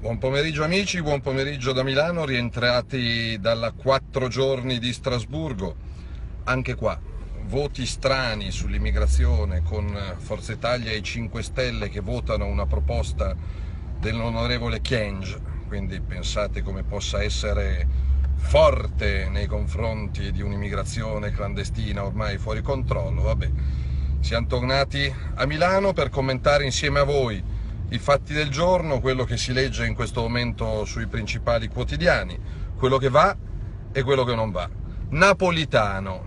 Buon pomeriggio amici, buon pomeriggio da Milano, rientrati dalla 4 giorni di Strasburgo. Anche qua, voti strani sull'immigrazione con Forza Italia e 5 Stelle che votano una proposta dell'onorevole Kyenge, quindi pensate come possa essere forte nei confronti di un'immigrazione clandestina ormai fuori controllo. Vabbè, siamo tornati a Milano per commentare insieme a voi i fatti del giorno, quello che si legge in questo momento sui principali quotidiani, quello che va e quello che non va. Napolitano,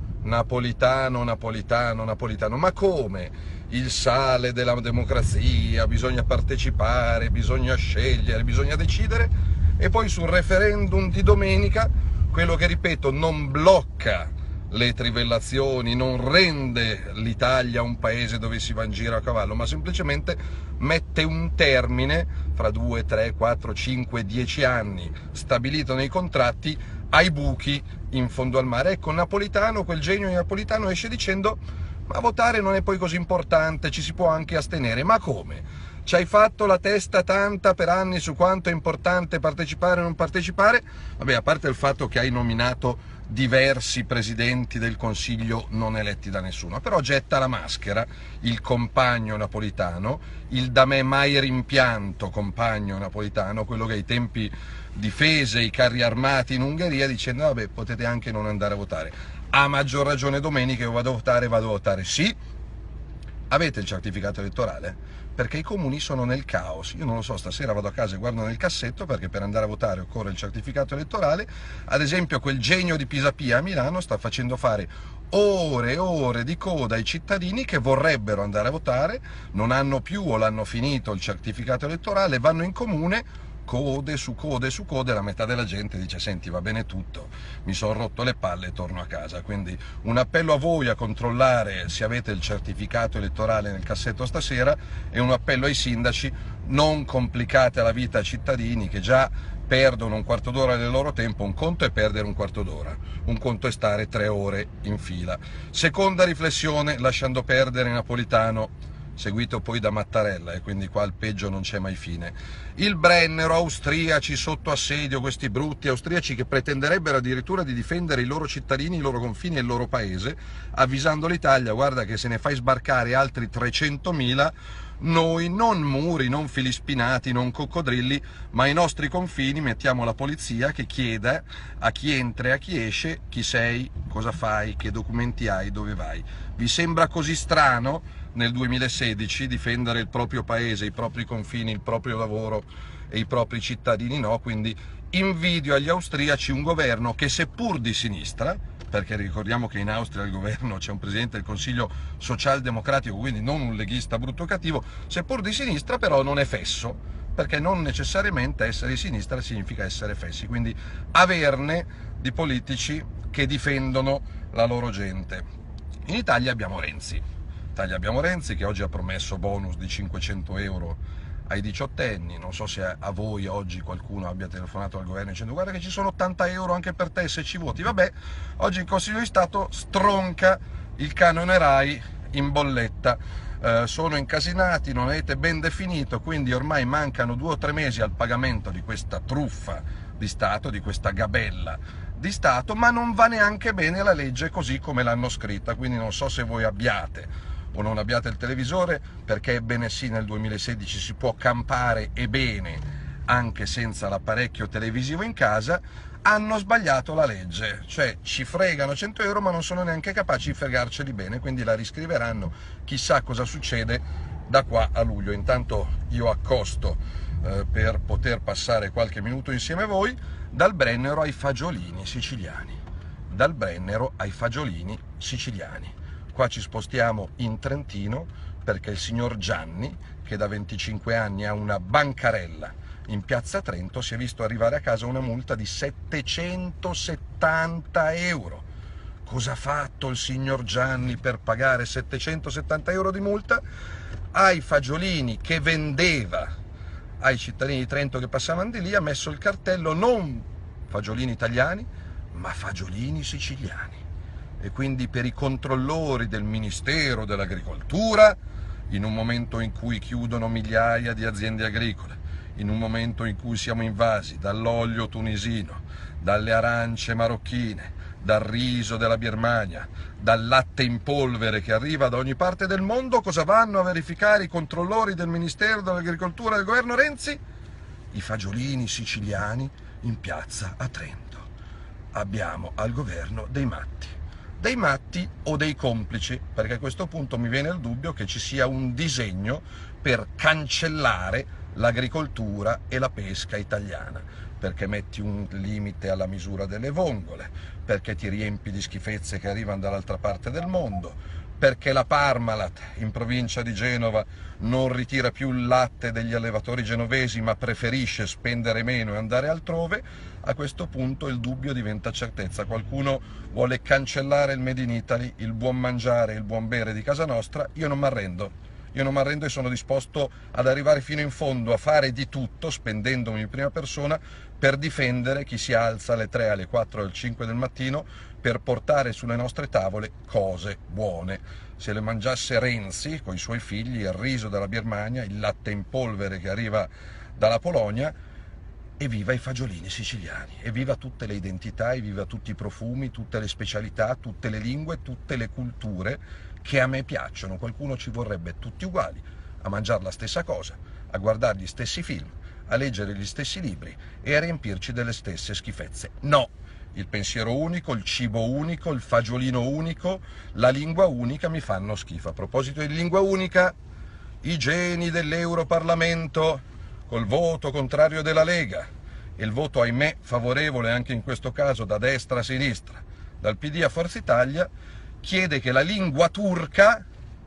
ma come? Il sale della democrazia, bisogna partecipare, bisogna scegliere, bisogna decidere, e poi sul referendum di domenica, quello che ripeto non blocca le trivellazioni, non rende l'Italia un paese dove si va in giro a cavallo, ma semplicemente mette un termine fra 2, 3, 4, 5, 10 anni stabilito nei contratti ai buchi in fondo al mare. Ecco, Napolitano, quel genio di Napolitano esce dicendo: ma votare non è poi così importante, ci si può anche astenere. Ma come? Ci hai fatto la testa tanta per anni su quanto è importante partecipare o non partecipare? Vabbè, a parte il fatto che hai nominato diversi presidenti del Consiglio non eletti da nessuno, però getta la maschera il compagno Napolitano, il da me mai rimpianto compagno Napolitano, quello che ai tempi difese i carri armati in Ungheria dicendo: vabbè, potete anche non andare a votare. A maggior ragione domenica io vado a votare sì. Avete il certificato elettorale? Perché i comuni sono nel caos. Io non lo so, stasera vado a casa e guardo nel cassetto, perché per andare a votare occorre il certificato elettorale. Ad esempio quel genio di Pisapia a Milano sta facendo fare ore e ore di coda ai cittadini che vorrebbero andare a votare, non hanno più o l'hanno finito il certificato elettorale, vanno in comune, code su code su code, la metà della gente dice: senti, va bene tutto, mi sono rotto le palle e torno a casa. Quindi un appello a voi a controllare se avete il certificato elettorale nel cassetto stasera, e un appello ai sindaci: non complicate la vita ai cittadini che già perdono un quarto d'ora del loro tempo. Un conto è perdere un quarto d'ora, un conto è stare 3 ore in fila. Seconda riflessione, lasciando perdere Napolitano, seguito poi da Mattarella, e quindi qua il peggio non c'è mai fine. Il Brennero, austriaci sotto assedio, questi brutti austriaci che pretenderebbero addirittura di difendere i loro cittadini, i loro confini e il loro paese, avvisando l'Italia: guarda che se ne fai sbarcare altri 300.000, noi non muri, non fili spinati, non coccodrilli, ma ai nostri confini mettiamo la polizia che chieda a chi entra e a chi esce chi sei, cosa fai, che documenti hai, dove vai. Vi sembra così strano nel 2016 difendere il proprio paese, i propri confini, il proprio lavoro e i propri cittadini? No. Quindi invidio agli austriaci un governo che, seppur di sinistra, perché ricordiamo che in Austria al governo c'è un presidente del Consiglio socialdemocratico, quindi non un leghista brutto cattivo, seppur di sinistra però non è fesso, perché non necessariamente essere di sinistra significa essere fessi. Quindi averne di politici che difendono la loro gente. In Italia abbiamo Renzi che oggi ha promesso bonus di 500 euro ai diciottenni. Non so se a voi oggi qualcuno abbia telefonato al governo dicendo: guarda che ci sono 80 euro anche per te se ci voti. Vabbè, oggi il Consiglio di Stato stronca il canone RAI in bolletta. Sono incasinati, non avete ben definito, quindi ormai mancano 2 o 3 mesi al pagamento di questa truffa di Stato, di questa gabella di Stato, ma non va neanche bene la legge così come l'hanno scritta. Quindi non so se voi abbiate o non abbiate il televisore, perché ebbene sì, nel 2016 si può campare, e bene, anche senza l'apparecchio televisivo in casa. Hanno sbagliato la legge, cioè ci fregano 100 euro ma non sono neanche capaci di fregarceli bene, quindi la riscriveranno. Chissà cosa succede da qua a luglio. Intanto io accosto per poter passare qualche minuto insieme a voi dal Brennero ai fagiolini siciliani. Dal Brennero ai fagiolini siciliani. Qua ci spostiamo in Trentino, perché il signor Gianni, che da 25 anni ha una bancarella in piazza Trento, si è visto arrivare a casa una multa di 770 euro. Cosa ha fatto il signor Gianni per pagare 770 euro di multa? Ai fagiolini che vendeva ai cittadini di Trento che passavano di lì ha messo il cartello: non fagiolini italiani, ma fagiolini siciliani. E quindi per i controllori del Ministero dell'Agricoltura, in un momento in cui chiudono migliaia di aziende agricole, in un momento in cui siamo invasi dall'olio tunisino, dalle arance marocchine, dal riso della Birmania, dal latte in polvere che arriva da ogni parte del mondo, cosa vanno a verificare i controllori del Ministero dell'Agricoltura del governo Renzi? I fagiolini siciliani in piazza a Trento. Abbiamo al governo dei matti o dei complici, perché a questo punto mi viene il dubbio che ci sia un disegno per cancellare l'agricoltura e la pesca italiana, perché metti un limite alla misura delle vongole, perché ti riempi di schifezze che arrivano dall'altra parte del mondo, perché la Parmalat in provincia di Genova non ritira più il latte degli allevatori genovesi, ma preferisce spendere meno e andare altrove. A questo punto il dubbio diventa certezza. Qualcuno vuole cancellare il Made in Italy, il buon mangiare, il buon bere di casa nostra. Io non mi arrendo. Io non mi arrendo e sono disposto ad arrivare fino in fondo, a fare di tutto, spendendomi in prima persona, per difendere chi si alza alle 3, alle 4, alle 5 del mattino, per portare sulle nostre tavole cose buone. Se le mangiasse Renzi con i suoi figli, il riso dalla Birmania, il latte in polvere che arriva dalla Polonia, evviva i fagiolini siciliani, evviva tutte le identità, evviva tutti i profumi, tutte le specialità, tutte le lingue, tutte le culture che a me piacciono. Qualcuno ci vorrebbe tutti uguali, a mangiare la stessa cosa, a guardare gli stessi film, a leggere gli stessi libri e a riempirci delle stesse schifezze. No! Il pensiero unico, il cibo unico, il fagiolino unico, la lingua unica mi fanno schifo. A proposito di lingua unica, i geni dell'Europarlamento col voto contrario della Lega e il voto, ahimè, favorevole anche in questo caso da destra a sinistra, dal PD a Forza Italia, chiede che la lingua turca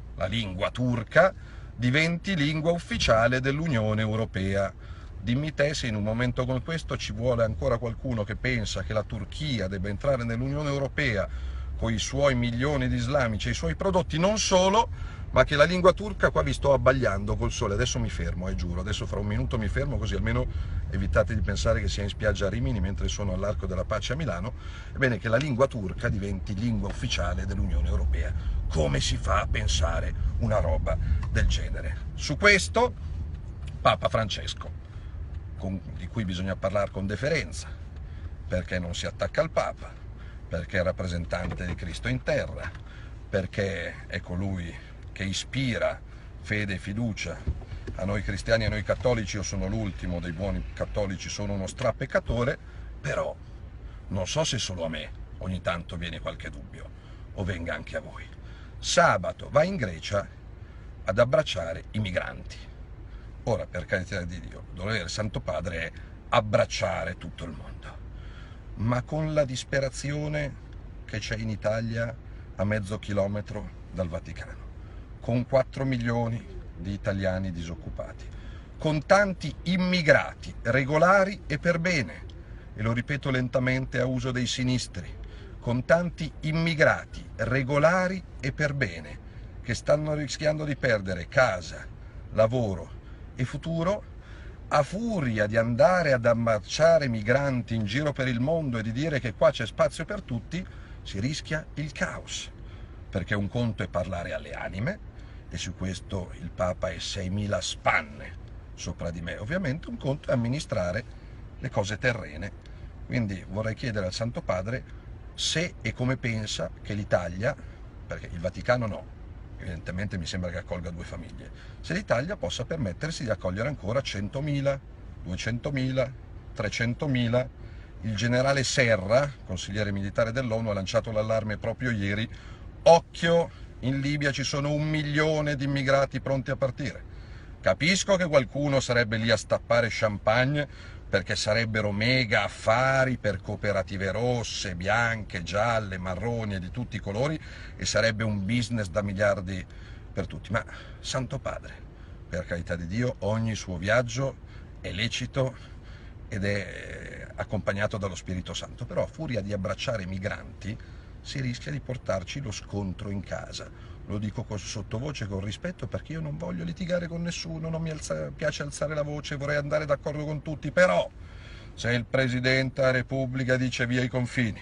diventi lingua ufficiale dell'Unione Europea. Dimmi te se in un momento come questo ci vuole ancora qualcuno che pensa che la Turchia debba entrare nell'Unione Europea con i suoi milioni di islamici e i suoi prodotti, non solo, ma che la lingua turca, qua vi sto abbagliando col sole, adesso mi fermo, giuro, adesso fra un minuto mi fermo, così almeno evitate di pensare che sia in spiaggia a Rimini mentre sono all'Arco della Pace a Milano. Ebbene, che la lingua turca diventi lingua ufficiale dell'Unione Europea. Come si fa a pensare una roba del genere? Su questo, Papa Francesco, di cui bisogna parlare con deferenza, perché non si attacca al Papa, perché è il rappresentante di Cristo in terra, perché è colui che ispira fede e fiducia a noi cristiani e a noi cattolici. Io sono l'ultimo dei buoni cattolici, sono uno strapeccatore, però non so se solo a me ogni tanto viene qualche dubbio, o venga anche a voi. Sabato va in Grecia ad abbracciare i migranti. Ora, per carità di Dio, il dovere del Santo Padre è abbracciare tutto il mondo, ma con la disperazione che c'è in Italia a mezzo chilometro dal Vaticano, con 4 milioni di italiani disoccupati, con tanti immigrati regolari e per bene, e lo ripeto lentamente a uso dei sinistri, con tanti immigrati regolari e per bene che stanno rischiando di perdere casa, lavoro e futuro, a furia di andare ad abbracciare migranti in giro per il mondo e di dire che qua c'è spazio per tutti, si rischia il caos, perché un conto è parlare alle anime, e su questo il Papa è 6.000 spanne sopra di me, ovviamente un conto è amministrare le cose terrene. Quindi vorrei chiedere al Santo Padre se e come pensa che l'Italia, perché il Vaticano no, evidentemente mi sembra che accolga 2 famiglie, se l'Italia possa permettersi di accogliere ancora 100.000, 200.000, 300.000. Il generale Serra, consigliere militare dell'ONU, ha lanciato l'allarme proprio ieri: occhio, in Libia ci sono 1 milione di immigrati pronti a partire. Capisco che qualcuno sarebbe lì a stappare champagne, perché sarebbero mega affari per cooperative rosse, bianche, gialle, marroni e di tutti i colori, e sarebbe un business da miliardi per tutti. Ma, Santo Padre, per carità di Dio, ogni suo viaggio è lecito ed è accompagnato dallo Spirito Santo, però a furia di abbracciare i migranti si rischia di portarci lo scontro in casa. Lo dico sottovoce, con rispetto, perché io non voglio litigare con nessuno, non mi piace alzare la voce, vorrei andare d'accordo con tutti, però se il Presidente della Repubblica dice via i confini,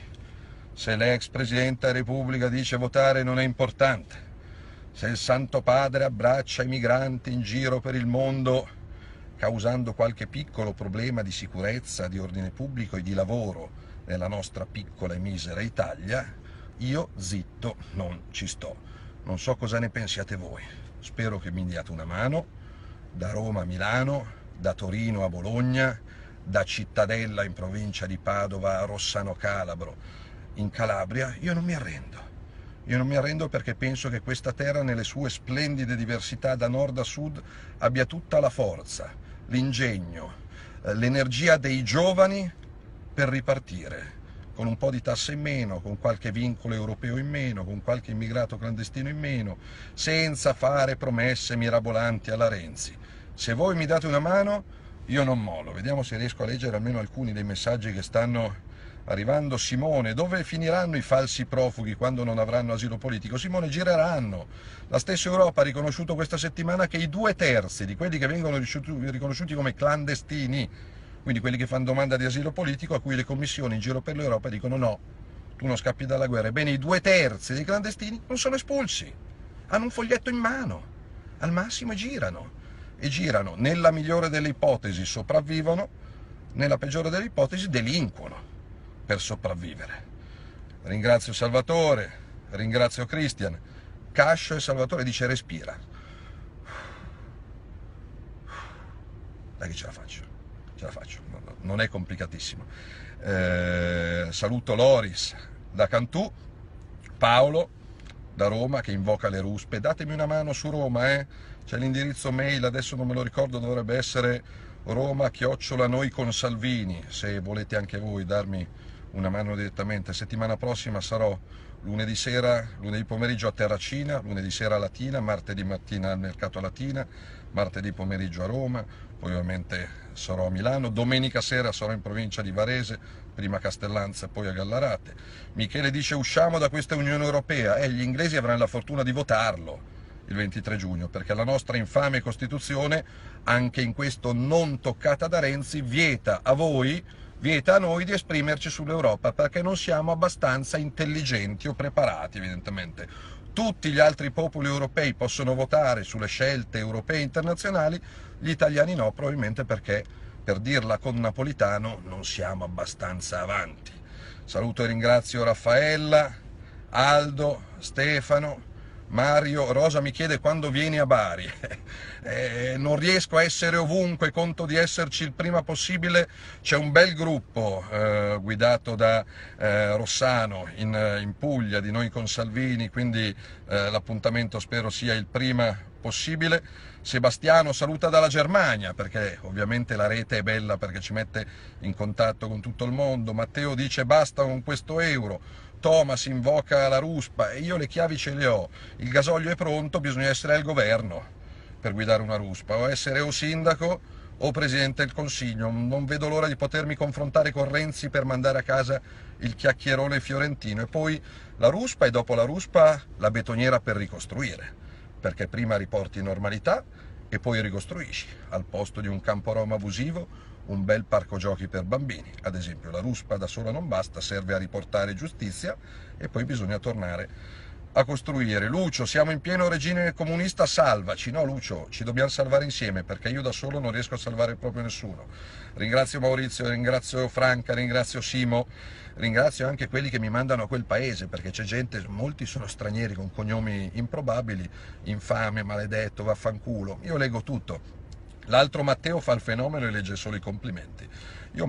se l'ex Presidente della Repubblica dice votare non è importante, se il Santo Padre abbraccia i migranti in giro per il mondo causando qualche piccolo problema di sicurezza, di ordine pubblico e di lavoro nella nostra piccola e misera Italia, io zitto non ci sto. Non so cosa ne pensiate voi, spero che mi diate una mano, da Roma a Milano, da Torino a Bologna, da Cittadella in provincia di Padova a Rossano Calabro in Calabria. Io non mi arrendo perché penso che questa terra nelle sue splendide diversità da nord a sud abbia tutta la forza, l'ingegno, l'energia dei giovani per ripartire, con un po' di tasse in meno, con qualche vincolo europeo in meno, con qualche immigrato clandestino in meno, senza fare promesse mirabolanti alla Renzi. Se voi mi date una mano, io non mollo. Vediamo se riesco a leggere almeno alcuni dei messaggi che stanno arrivando. Simone, dove finiranno i falsi profughi quando non avranno asilo politico? Simone, gireranno. La stessa Europa ha riconosciuto questa settimana che i 2/3 di quelli che vengono riconosciuti come clandestini, quindi quelli che fanno domanda di asilo politico, a cui le commissioni in giro per l'Europa dicono no, tu non scappi dalla guerra. Ebbene, i 2/3 dei clandestini non sono espulsi, hanno un foglietto in mano, al massimo girano. E girano, nella migliore delle ipotesi sopravvivono, nella peggiore delle ipotesi delinquono per sopravvivere. Ringrazio Salvatore, ringrazio Cristian. Cascio e Salvatore dice respira. Dai che ce la faccio, non è complicatissimo. Saluto Loris da Cantù, Paolo da Roma che invoca le ruspe. Datemi una mano su Roma, C'è l'indirizzo mail, adesso non me lo ricordo, dovrebbe essere Roma@noiconsalvini, se volete anche voi darmi una mano direttamente. Settimana prossima sarò lunedì pomeriggio a Terracina, lunedì sera a Latina, martedì mattina al Mercato Latina, martedì pomeriggio a Roma, poi ovviamente sarò a Milano, domenica sera sarò in provincia di Varese, prima a Castellanza e poi a Gallarate. Michele dice usciamo da questa Unione Europea, gli inglesi avranno la fortuna di votarlo il 23 giugno, perché la nostra infame Costituzione, anche in questo non toccata da Renzi, vieta a noi di esprimerci sull'Europa, perché non siamo abbastanza intelligenti o preparati, evidentemente. Tutti gli altri popoli europei possono votare sulle scelte europee e internazionali, gli italiani no, probabilmente perché, per dirla con Napolitano, non siamo abbastanza avanti. Saluto e ringrazio Raffaella, Aldo, Stefano, Mario. Rosa mi chiede quando vieni a Bari. Non riesco a essere ovunque, conto di esserci il prima possibile. C'è un bel gruppo guidato da Rossano in Puglia, di Noi con Salvini, quindi l'appuntamento spero sia il prima possibile. Sebastiano saluta dalla Germania, perché ovviamente la rete è bella perché ci mette in contatto con tutto il mondo. Matteo dice basta con questo euro. Thomas invoca la ruspa e io le chiavi ce le ho, il gasolio è pronto, bisogna essere al governo per guidare una ruspa, o essere o sindaco o presidente del Consiglio. Non vedo l'ora di potermi confrontare con Renzi per mandare a casa il chiacchierone fiorentino, e poi la ruspa, e dopo la ruspa la betoniera per ricostruire, perché prima riporti normalità e poi ricostruisci, al posto di un campo Roma abusivo un bel parco giochi per bambini. Ad esempio la ruspa da sola non basta, serve a riportare giustizia e poi bisogna tornare a costruire. Lucio, siamo in pieno regime comunista, salvaci. No Lucio, ci dobbiamo salvare insieme, perché io da solo non riesco a salvare proprio nessuno. Ringrazio Maurizio, ringrazio Franca, ringrazio Simo, ringrazio anche quelli che mi mandano a quel paese, perché c'è gente, molti sono stranieri con cognomi improbabili, infame, maledetto, vaffanculo. Io leggo tutto. L'altro Matteo fa il fenomeno e legge solo i complimenti. Io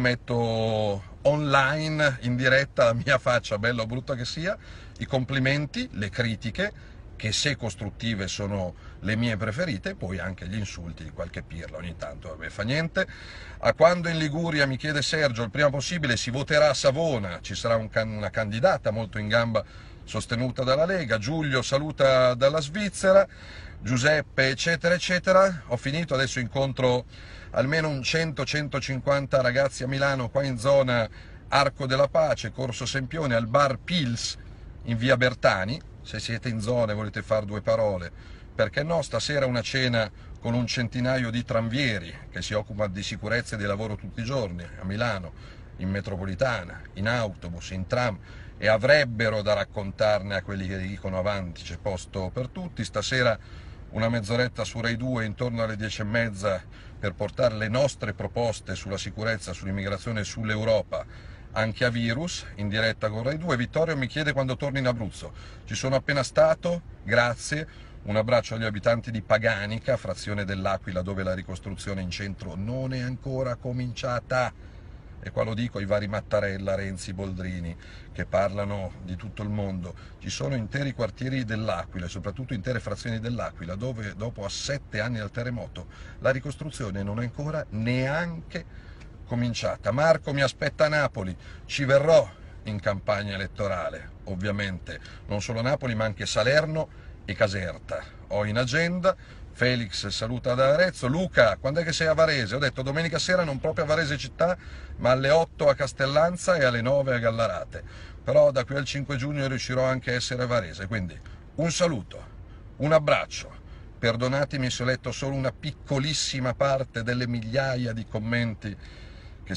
metto online, in diretta, la mia faccia, bella o brutta che sia, i complimenti, le critiche, che se costruttive sono le mie preferite, e poi anche gli insulti di qualche pirla ogni tanto, vabbè, fa niente. A quando in Liguria, mi chiede Sergio, il prima possibile si voterà a Savona, ci sarà una candidata molto in gamba sostenuta dalla Lega. Giulio saluta dalla Svizzera. Giuseppe, eccetera, eccetera. Ho finito, adesso incontro almeno un 100-150 ragazzi a Milano, qua in zona Arco della Pace, Corso Sempione, al bar Pils in via Bertani. Se siete in zona e volete fare due parole, perché no, stasera una cena con un centinaio di tranvieri che si occupa di sicurezza e di lavoro tutti i giorni a Milano, in metropolitana, in autobus, in tram, e avrebbero da raccontarne a quelli che dicono avanti c'è posto per tutti. Stasera una mezz'oretta su Rai 2 intorno alle 10:30 per portare le nostre proposte sulla sicurezza, sull'immigrazione e sull'Europa anche a Virus, in diretta con Rai 2. Vittorio mi chiede quando torni in Abruzzo. Ci sono appena stato, grazie. Un abbraccio agli abitanti di Paganica, frazione dell'Aquila, dove la ricostruzione in centro non è ancora cominciata. E qua lo dico ai vari Mattarella, Renzi, Boldrini, che parlano di tutto il mondo. Ci sono interi quartieri dell'Aquila, e soprattutto intere frazioni dell'Aquila, dove dopo 7 anni dal terremoto la ricostruzione non è ancora neanche cominciata. Marco mi aspetta a Napoli, ci verrò in campagna elettorale, ovviamente, non solo Napoli ma anche Salerno e Caserta. Ho in agenda. Felix saluta da Arezzo. Luca, quando è che sei a Varese? Ho detto domenica sera non proprio a Varese città, ma alle 8 a Castellanza e alle 9 a Gallarate. Però da qui al 5 giugno riuscirò anche a essere a Varese, quindi un saluto, un abbraccio. Perdonatemi se ho letto solo una piccolissima parte delle migliaia di commenti che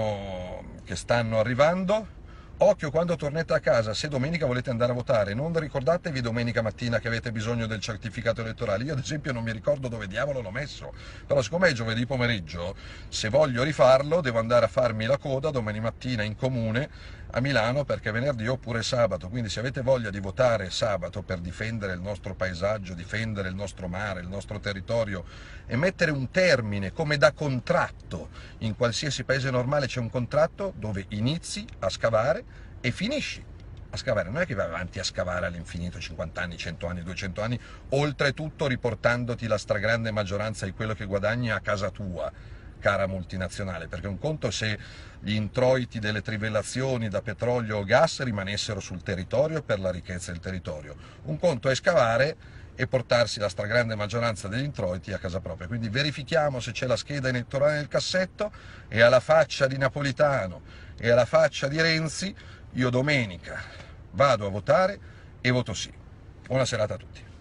stanno arrivando. Occhio quando tornate a casa, se domenica volete andare a votare, non ricordatevi domenica mattina che avete bisogno del certificato elettorale. Io ad esempio non mi ricordo dove diavolo l'ho messo, però siccome è giovedì pomeriggio, se voglio rifarlo devo andare a farmi la coda domani mattina in comune a Milano, perché venerdì oppure sabato. Quindi se avete voglia di votare sabato per difendere il nostro paesaggio, difendere il nostro mare, il nostro territorio e mettere un termine come da contratto, in qualsiasi paese normale c'è un contratto dove inizi a scavare e finisci a scavare, non è che vai avanti a scavare all'infinito, 50 anni, 100 anni, 200 anni, oltretutto riportandoti la stragrande maggioranza di quello che guadagni a casa tua, cara multinazionale, perché un conto se gli introiti delle trivellazioni da petrolio o gas rimanessero sul territorio per la ricchezza del territorio, un conto è scavare e portarsi la stragrande maggioranza degli introiti a casa propria. Quindi verifichiamo se c'è la scheda elettorale nel cassetto, e alla faccia di Napolitano e alla faccia di Renzi io domenica vado a votare e voto sì. Buona serata a tutti.